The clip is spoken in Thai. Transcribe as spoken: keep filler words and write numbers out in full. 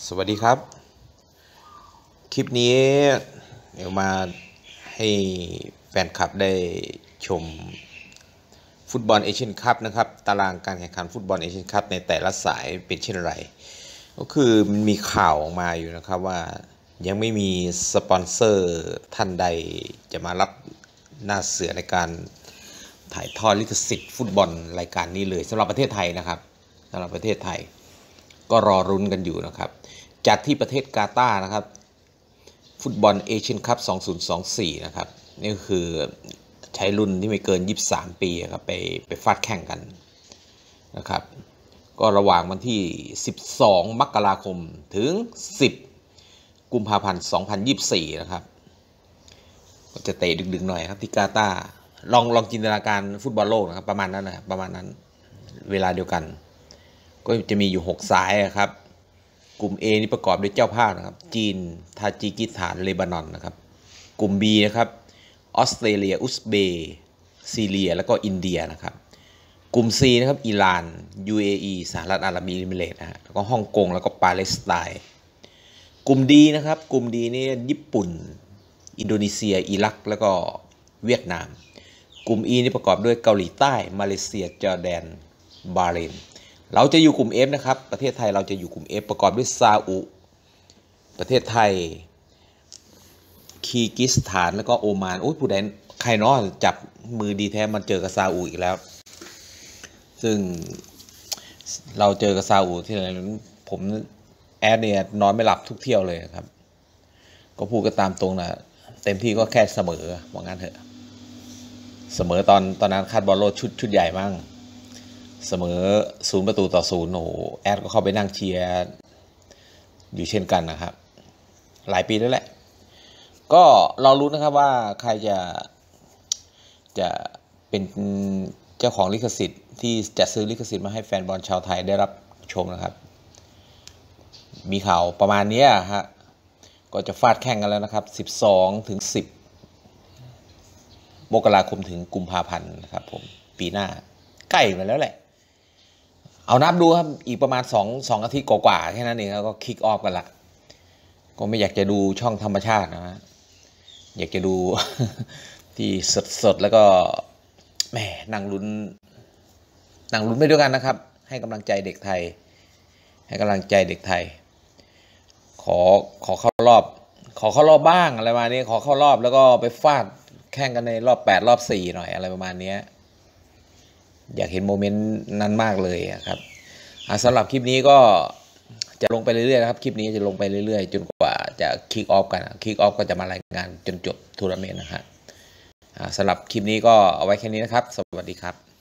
สวัสดีครับคลิปนี้เดี๋ยวมาให้แฟนคลับได้ชมฟุตบอลเอเชียนคัพนะครับตารางการแข่งขันฟุตบอลเอเชียนคัพในแต่ละสายเป็นเช่นไรก็คือมันมีข่าวออกมาอยู่นะครับว่ายังไม่มีสปอนเซอร์ท่านใดจะมารับหน้าเสือในการถ่ายทอดลิขสิทธิ์ฟุตบอลรายการนี้เลยสำหรับประเทศไทยนะครับสำหรับประเทศไทยก็รอรุ้นกันอยู่นะครับจัดที่ประเทศกาตาร์นะครับฟุตบอลเอเชียนคัพสองพันยี่สิบสี่นะครับนี่ก็คือใช้รุ่นที่ไม่เกินยี่สิบสามปีครับไปไปฟาดแข่งกันนะครับก็ระหว่างวันที่สิบสองมกราคมถึงสิบกุมภาพันธ์สองพันยี่สิบสี่นะครับก็จะเตะดึกๆหน่อยครับที่กาตาร์ลองลองจินตนาการฟุตบอลโลกนะครับประมาณนั้นนะประมาณนั้นเวลาเดียวกันก็จะมีอยู่หกสายครับกลุ่ม A นี่ประกอบด้วยเจ้าภาพนะครับจีนทาจิกิสถานเลบานอนนะครับกลุ่ม B นะครับออสเตรเลียอุซเบย์ซีเรียแล้วก็อินเดียนะครับกลุ่ม C นะครับอิหร่าน ยู เอ อี สหรัฐอาหรับเอมิเรตส์นะฮะแล้วก็ฮ่องกงแล้วก็ปาเลสไตน์กลุ่ม D นะครับกลุ่ม D นี่ญี่ปุ่นอินโดนีเซียอิรักแล้วก็เวียดนามกลุ่ม E นี่ประกอบด้วยเกาหลีใต้มาเลเซียจอร์แดนบาห์เรนเราจะอยู่กลุ่ม F นะครับประเทศไทยเราจะอยู่กลุ่ม F ประกอบด้วยซาอุประเทศไทยคีร์กิสถานแล้วก็โอมานโอ้ยผู้ใดใครเนาะจับมือดีแท้มันเจอกับซาอุอีกแล้วซึ่งเราเจอกับซาอุที่ไหนผมแอดเนี่ยนอนไม่หลับทุกเที่ยวเลยครับก็พูดกันตามตรงนะเต็มที่ก็แค่เสมอว่างั้นเถอะเสมอตอนตอนนั้นคาดบอลโลดชุดชุดใหญ่มั่งเสมอศูนย์ประตูต่อศูนย์โอ้โหแอดก็เข้าไปนั่งเชียร์อยู่เช่นกันนะครับหลายปีแล้วแหละก็เรารู้นะครับว่าใครจะจะเป็นเจ้าของลิขสิทธิ์ที่จะซื้อลิขสิทธิ์มาให้แฟนบอลชาวไทยได้รับชมนะครับมีข่าวประมาณนี้ฮะก็จะฟาดแข่งกันแล้วนะครับสิบสองถึงสิบมกราคมถึงกุมภาพันธ์นะครับผมปีหน้าใกล้มาแล้วแหละเอานับดูครับอีกประมาณสองสองอาทิตย์กว่าๆแค่นั้นเองก็คิกออฟกันละก็ไม่อยากจะดูช่องธรรมชาตินะอยากจะดู ที่สดๆแล้วก็แหมนั่งลุ้นนั่งลุ้นไปด้วยกันนะครับให้กำลังใจเด็กไทยให้กำลังใจเด็กไทยขอขอเข้ารอบขอเข้ารอบบ้างอะไรประมาณนี้ขอเข้ารอบแล้วก็ไปฟาดแข่งกันในรอบแปดรอบสี่หน่อยอะไรประมาณนี้อยากเห็นโมเมนต์นั้นมากเลยครับสำหรับคลิปนี้ก็จะลงไปเรื่อยๆนะครับคลิปนี้จะลงไปเรื่อยๆจนกว่าจะคิกออฟกันคิกออฟก็จะมารายงานจนจบทัวร์นาเมนต์นะฮะสำหรับคลิปนี้ก็เอาไว้แค่นี้นะครับสวัสดีครับ